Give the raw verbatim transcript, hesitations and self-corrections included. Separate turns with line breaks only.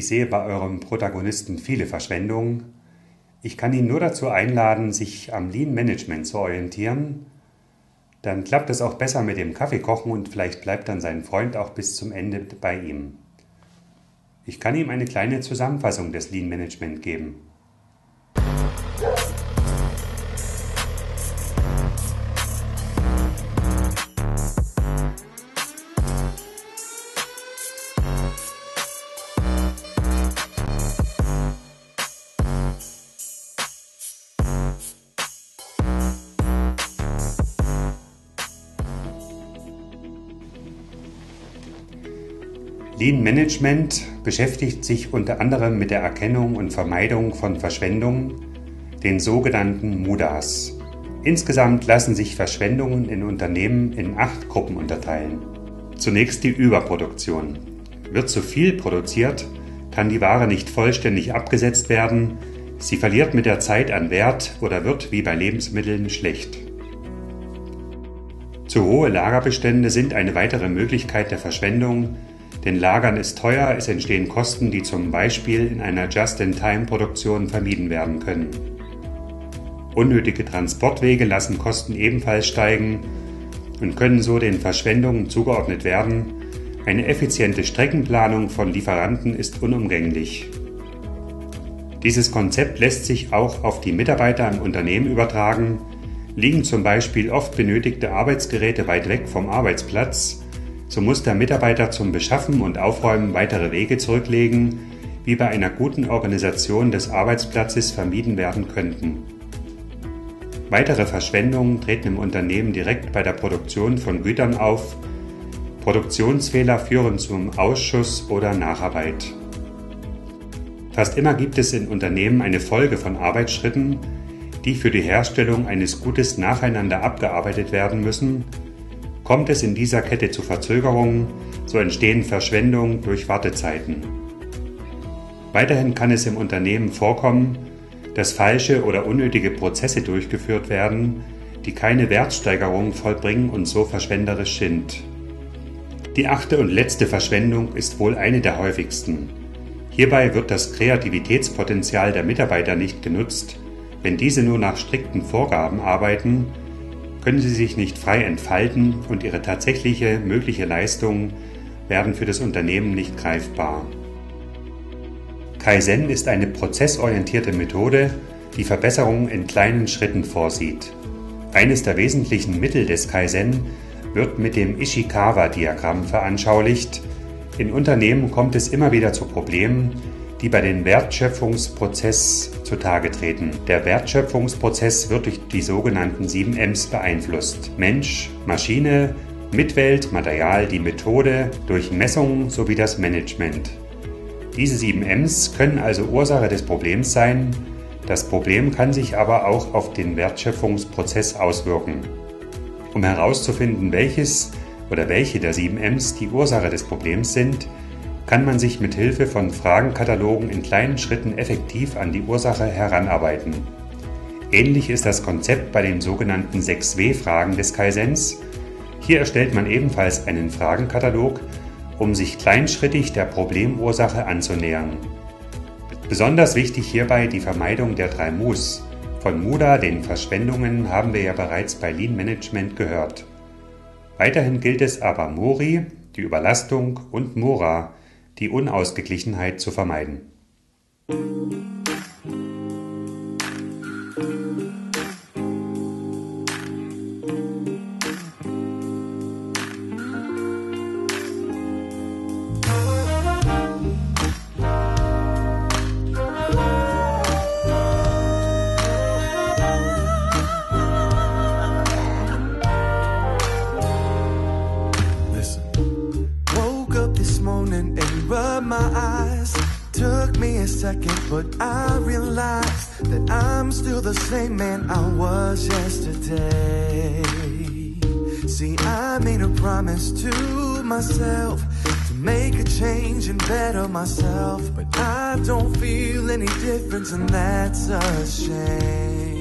Ich sehe bei eurem Protagonisten viele Verschwendungen. Ich kann ihn nur dazu einladen, sich am Lean Management zu orientieren. Dann klappt es auch besser mit dem Kaffeekochen und vielleicht bleibt dann sein Freund auch bis zum Ende bei ihm. Ich kann ihm eine kleine Zusammenfassung des Lean Management geben. Lean Management beschäftigt sich unter anderem mit der Erkennung und Vermeidung von Verschwendungen, den sogenannten Mudas. Insgesamt lassen sich Verschwendungen in Unternehmen in acht Gruppen unterteilen. Zunächst die Überproduktion. Wird zu viel produziert, kann die Ware nicht vollständig abgesetzt werden, sie verliert mit der Zeit an Wert oder wird wie bei Lebensmitteln schlecht. Zu hohe Lagerbestände sind eine weitere Möglichkeit der Verschwendung, denn Lagern ist teuer, es entstehen Kosten, die zum Beispiel in einer Just-in-Time-Produktion vermieden werden können. Unnötige Transportwege lassen Kosten ebenfalls steigen und können so den Verschwendungen zugeordnet werden. Eine effiziente Streckenplanung von Lieferanten ist unumgänglich. Dieses Konzept lässt sich auch auf die Mitarbeiter im Unternehmen übertragen. Liegen zum Beispiel oft benötigte Arbeitsgeräte weit weg vom Arbeitsplatz, so muss der Mitarbeiter zum Beschaffen und Aufräumen weitere Wege zurücklegen, wie bei einer guten Organisation des Arbeitsplatzes vermieden werden könnten. Weitere Verschwendungen treten im Unternehmen direkt bei der Produktion von Gütern auf. Produktionsfehler führen zum Ausschuss oder Nacharbeit. Fast immer gibt es in Unternehmen eine Folge von Arbeitsschritten, die für die Herstellung eines Gutes nacheinander abgearbeitet werden müssen. Kommt es in dieser Kette zu Verzögerungen, so entstehen Verschwendungen durch Wartezeiten. Weiterhin kann es im Unternehmen vorkommen, dass falsche oder unnötige Prozesse durchgeführt werden, die keine Wertsteigerung vollbringen und so verschwenderisch sind. Die achte und letzte Verschwendung ist wohl eine der häufigsten. Hierbei wird das Kreativitätspotenzial der Mitarbeiter nicht genutzt. Wenn diese nur nach strikten Vorgaben arbeiten, können sie sich nicht frei entfalten und ihre tatsächliche mögliche Leistungen werden für das Unternehmen nicht greifbar. Kaizen ist eine prozessorientierte Methode, die Verbesserungen in kleinen Schritten vorsieht. Eines der wesentlichen Mittel des Kaizen wird mit dem Ishikawa-Diagramm veranschaulicht. In Unternehmen kommt es immer wieder zu Problemen, die bei dem Wertschöpfungsprozess zutage treten. Der Wertschöpfungsprozess wird durch die sogenannten sieben M's beeinflusst. Mensch, Maschine, Mitwelt, Material, die Methode, durch Messungen sowie das Management. Diese sieben M's können also Ursache des Problems sein. Das Problem kann sich aber auch auf den Wertschöpfungsprozess auswirken. Um herauszufinden, welches oder welche der sieben M's die Ursache des Problems sind, kann man sich mit Hilfe von Fragenkatalogen in kleinen Schritten effektiv an die Ursache heranarbeiten. Ähnlich ist das Konzept bei den sogenannten sechs W-Fragen des Kaizens. Hier erstellt man ebenfalls einen Fragenkatalog, um sich kleinschrittig der Problemursache anzunähern. Besonders wichtig hierbei die Vermeidung der drei Mus. Von Muda, den Verschwendungen, haben wir ja bereits bei Lean Management gehört. Weiterhin gilt es aber Mori, die Überlastung, und Mora, die Unausgeglichenheit, zu vermeiden.
My eyes took me a second, but I realized that I'm still the same man I was yesterday. See, I made a promise to myself to make a change and better myself, but I don't feel any difference, and that's a shame.